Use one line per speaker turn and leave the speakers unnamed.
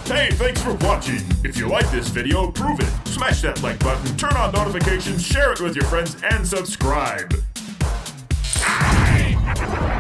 Hey, thanks for watching. If you like this video, prove it. Smash that like button, turn on notifications, share it with your friends, and subscribe.